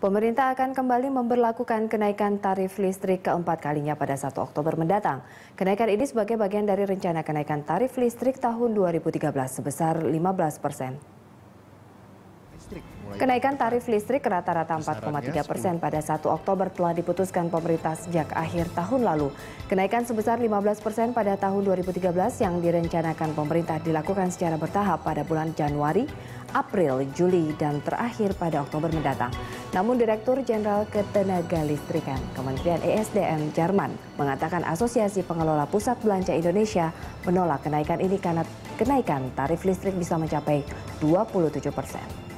Pemerintah akan kembali memberlakukan kenaikan tarif listrik keempat kalinya pada 1 Oktober mendatang. Kenaikan ini sebagai bagian dari rencana kenaikan tarif listrik tahun 2013 sebesar 15%. Kenaikan tarif listrik rata-rata 4,3% pada 1 Oktober telah diputuskan pemerintah sejak akhir tahun lalu. Kenaikan sebesar 15% pada tahun 2013 yang direncanakan pemerintah dilakukan secara bertahap pada bulan Januari, April, Juli, dan terakhir pada Oktober mendatang. Namun Direktur Jenderal Ketenagalistrikan Kementerian ESDM Jerman mengatakan Asosiasi Pengelola Pusat Belanja Indonesia menolak kenaikan ini karena kenaikan tarif listrik bisa mencapai 27%.